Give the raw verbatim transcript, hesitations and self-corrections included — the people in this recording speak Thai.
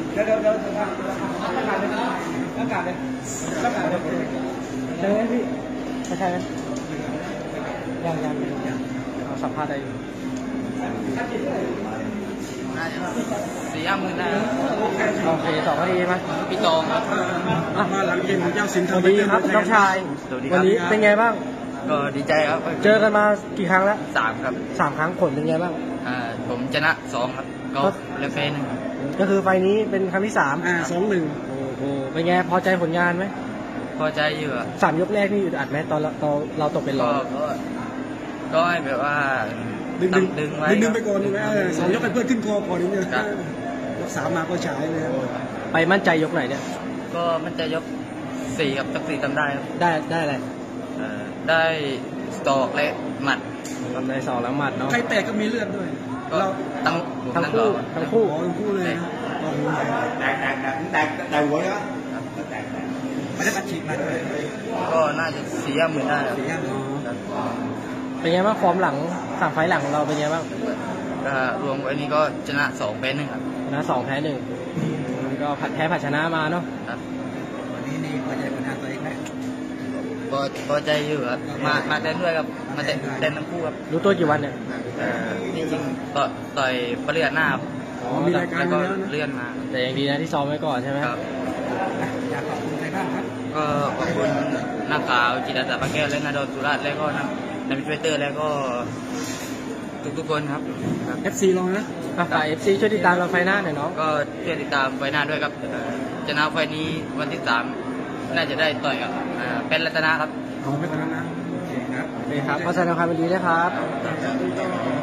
เดี๋ยวเดี๋ยวเดี๋ยวตั้งการเลยตั้งการเลยตั้งการเลยใช่ไหมพี่ไม่ใช่ไหมยังยังยังเอาสัมภาษณ์ได้อยู่สี่ห้าหมื่นได้โอเคสองนาทีไหมพี่ตองครับมาหลังเกมของเจ้าสิงห์สวัสดีครับน้องชายวันนี้เป็นไงบ้างก็ดีใจครับเจอกันมากี่ครั้งแล้วสามครับสามครั้งผลเป็นไงบ้างอ่าผมชนะสองครับก็เลเฟนก็คือไฟนี้เป็นครั้งที่สามอ่าสองหนึ่งโอ้โหเป็นไงพอใจผลงานไหมพอใจอยู่อ่ะสามยกแรกนี่อึดอัดไหมตอนเราเราตกเป็นรองก็ก็ให้แบบว่าดึงดึงดึงไว้ดึงไปก่อนนี่ไหมสองยกเป็นเพื่อนขึ้นคอก่อนนี่เนี่ยยกสามมาก็ฉายเลยไปมั่นใจยกไหนเนี่ยก็มั่นใจยกสี่กับตักสี่ทำได้ครับได้ได้อะไรได้สตอกและหมัดทำได้สองแล้วหมัดเนาะใครแตกก็มีเลือดด้วยเราทั้งทั้งคู่ทั้งคู่ทั้งคู่เลยแตกแตกแตกแตกแตกหัวเนาะไม่ได้ปัดฉีกมาด้วยก็น่าจะสี่ห้าหมื่นได้สี่ห้าหมื่นเป็นไงบ้างฟอร์มหลังสามไฟหลังของเราเป็นไงบ้างก็รวมอันนี้ก็ชนะสองแพ้หนึ่งครับชนะสองแพ้หนึ่งก็ผัดแพ้ผัดชนะมาเนาะวันนี้นี่พอใจผลงานตัวเองไหมพอพอใจอยู่ครับมามาเต้นด้วยครับมาเต้นเต้นทั้งคู่ครับรู้ตัวกี่วันเนี่ยจริงๆต่อต่อยประเรียนหน้าครับมีรายการแล้วเลื่อนมาแต่ยังดีนะที่ซ้อมไว้ก่อนใช่ไหมครับอยากขอบคุณใครบ้างครับก็ขอบคุณนักข่าวจิตอาสาปากแก้วและนาดอนสุราษฎร์และก็นักนักวิทยเตอร์แล้วก็ทุกทุกคนครับเอฟ ซี ลงนะฝ่าย เอฟ ซี ช่วยติดตามเราไฟหน้าหน่อยเนาะก็ช่วยติดตามไฟหน้าด้วยครับชนะไฟนี้วันที่สามน่าจะได้ต่อยกับเป็นรัตนาครับขอเป็นรัตนะโอเคครับโอเคครับขอแสดงความยินดีด้วยครับ